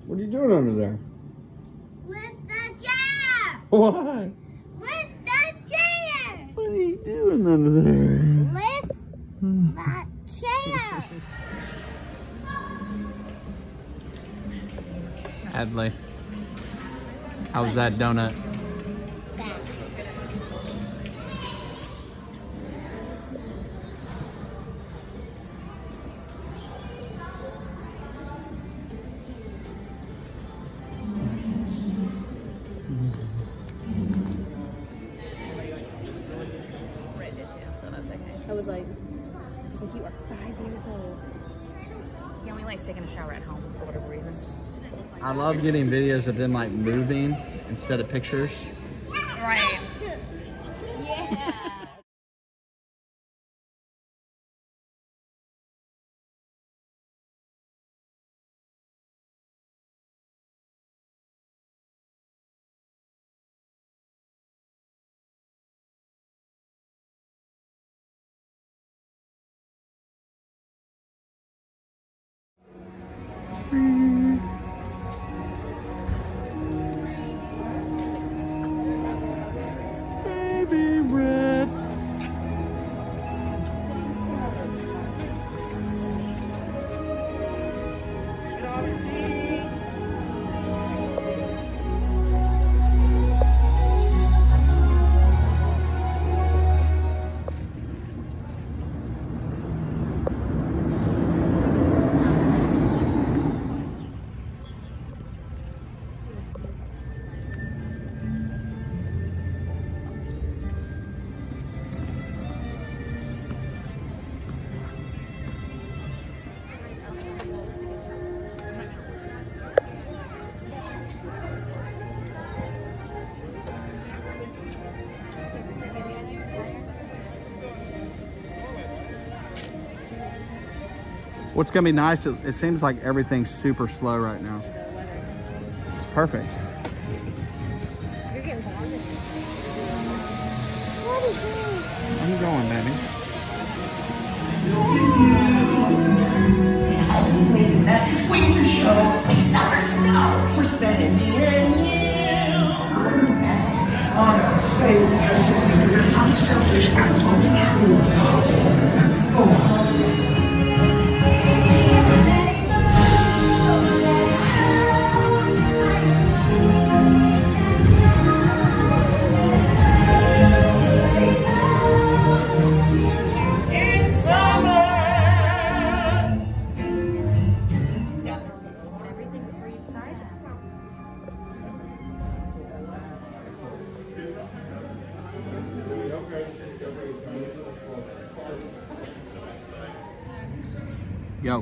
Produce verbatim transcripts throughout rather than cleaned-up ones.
What are you doing under there? Lift the chair! Why? Lift the chair! What are you doing under there? Lift the chair! Adley, how was that donut? I was like, I was like, you are five years old. Yeah, we likes taking a shower at home for whatever reason. I love getting videos of them like moving instead of pictures. Right. Yeah. Baby Brett. What's gonna be nice, it, it seems like everything's super slow right now. It's perfect. You're getting bored. I'm going, baby. As we waited at the winter show, we summer snow for spending me and you. On our same dresses, unselfish and untrue. Oh. Yo.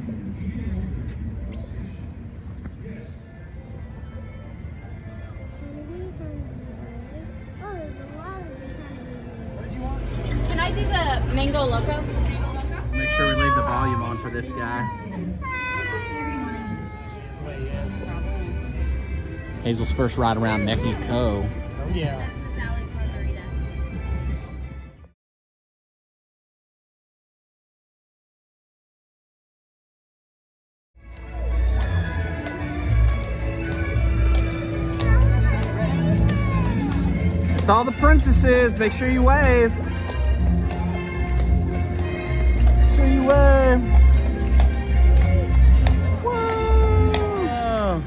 Can I do the mango loco? Make sure we leave the volume on for this guy. Hazel's first ride around Mexico. Oh yeah. It's all the princesses. Make sure you wave. Make sure you wave. Whoa.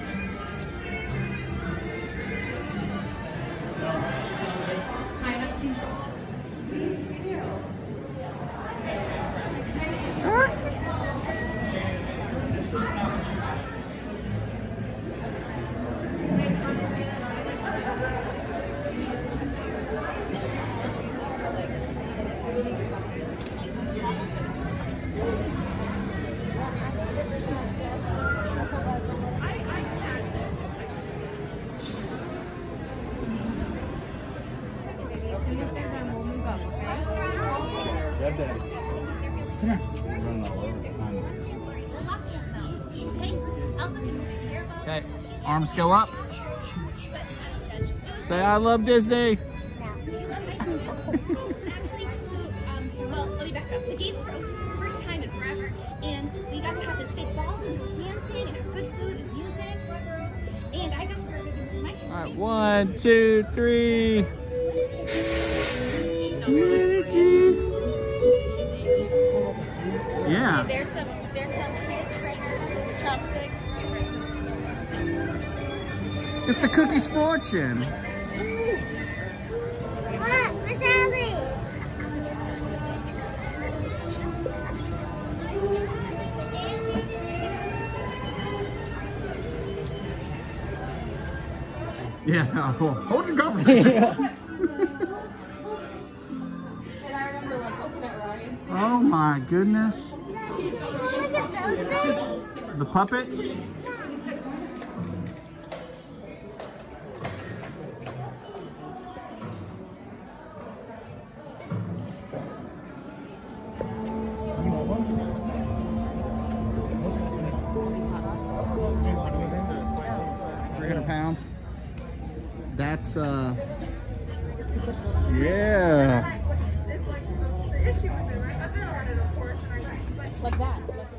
Okay, arms go up. Say I love Disney. Well, let me back up. The gates were open for the first time in forever, and we got to have this big ball and go dancing and have good food and music. And I got started into my All right, one, two, three. Yeah. There's some, there's some kids trainer chopsticks. It's the Cookie's Fortune. What? What's Ellie? Yeah, well, hold your conversation. Oh my goodness. Look at those things. The puppets. three hundred pounds. That's, uh, yeah. Like that.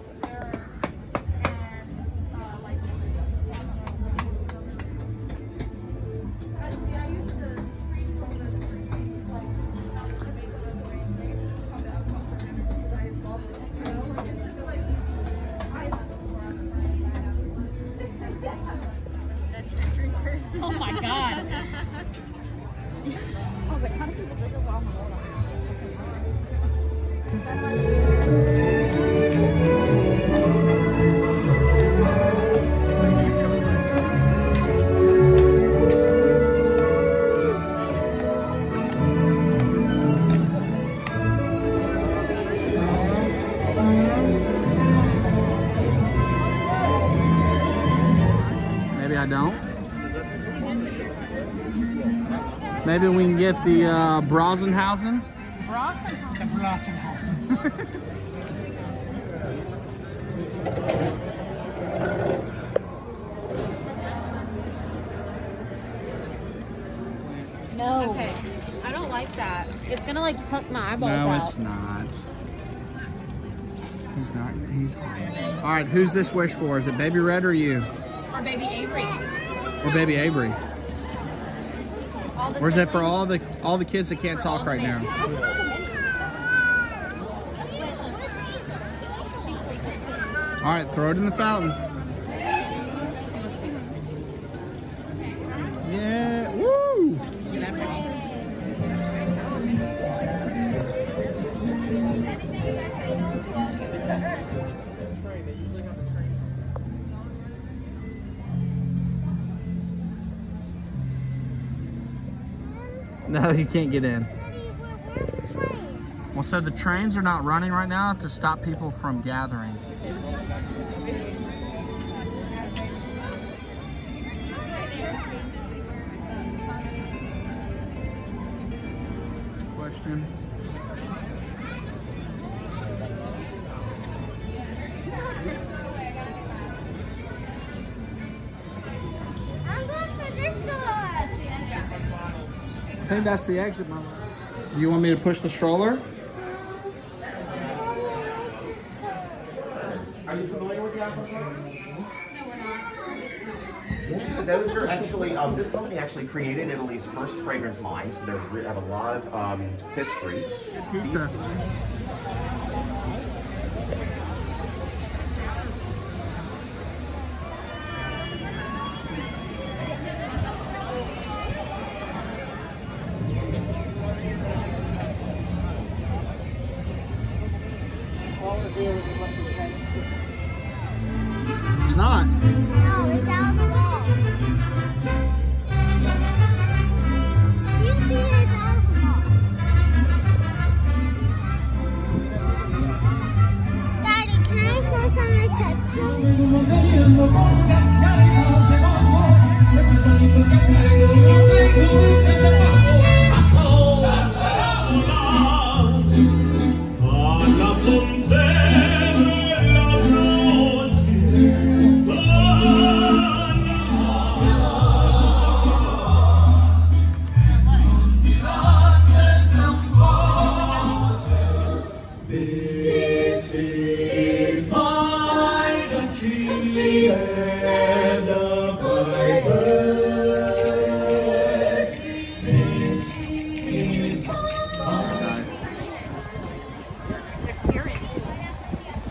Oh my god. I was like, how do people drink this alcohol? Maybe I don't. Maybe we can get the uh, Brasenhausen. The Brasenhausen. No. Okay. I don't like that. It's gonna like punk my eyeballs No, out. it's not. He's not. He's. All right. Who's this wish for? Is it Baby Red or you? Or baby Avery. Or Baby Avery? Or is it for all the all the kids that can't talk right now? All right. Throw it in the fountain. Yeah. Woo! No, you can't get in. Well, so the trains are not running right now to stop people from gathering. Question. I'm going for this door. I think that's the exit, Mama. Do you want me to push the stroller? Are you familiar with the aqua parks? Yeah, those are actually, um, this company actually created Italy's first fragrance line, so they have a lot of um, history. Pizza. It's not. No, it's down the wall. You see it's alcohol. Daddy, can I throw some of Pepsi? This is my country, and the bright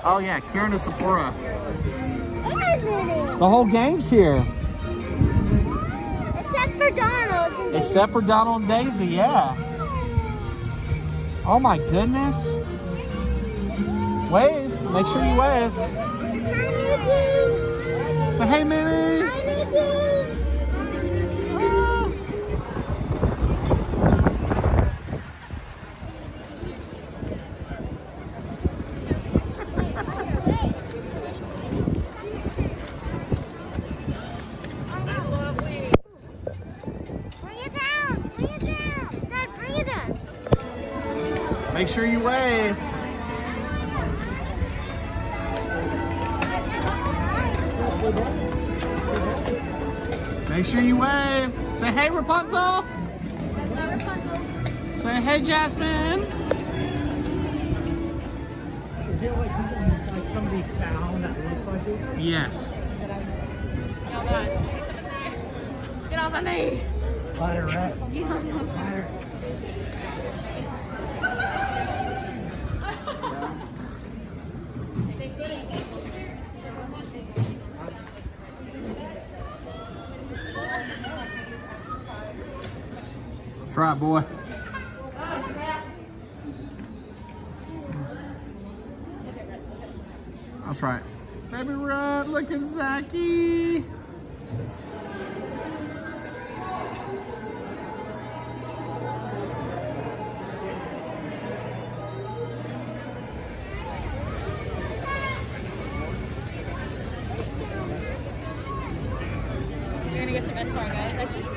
Oh yeah, Kieran and Sephora. There's Minnie. The whole gang's here. Except for Donald. and Except for Donald and Daisy, yeah. Oh my goodness. Wave. Make sure you wave. Hi, Mickey. Say, hey, Minnie. Hi, Mickey. Bring it down. Bring it down. Dad, bring it down. Make sure you wave. Make sure you wave. Say, hey, Rapunzel. That's not Rapunzel. Say, hey, Jasmine. Is it like something like somebody found that looks like it? Yes. Hold on. Get off of me. Let her rip. Get off of me. Let her. That's right, boy. That's right. Baby Red, look at Zachy. You're gonna get some best part, guys. I think.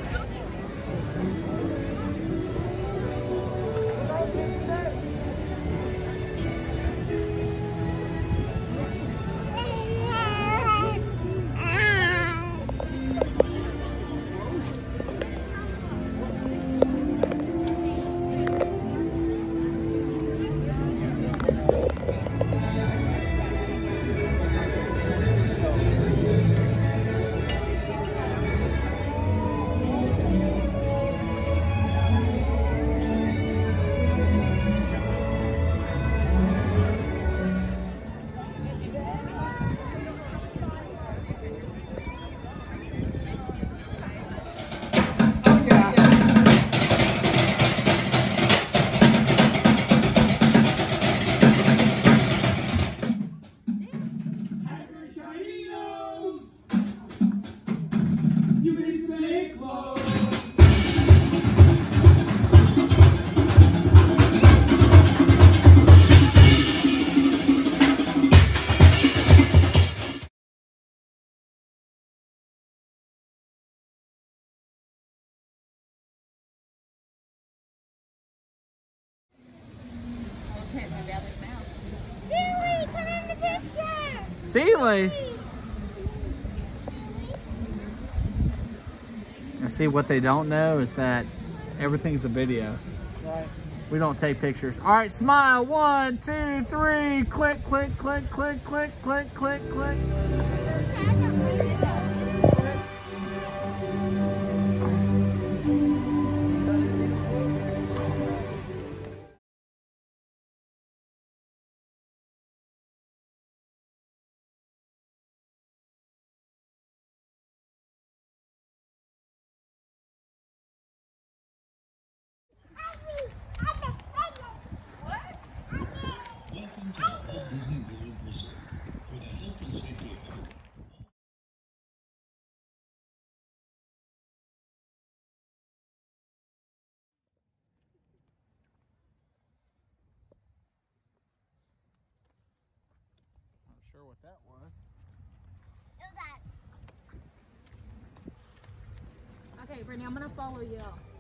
Billy, come in the picture. Sealy. And see, what they don't know is that everything's a video. Right. We don't take pictures. All right, smile. One, two, three. Click, click, click, click, click, click, click, click. Not sure what that was. It was that. Okay, Brittany, I'm gonna follow you.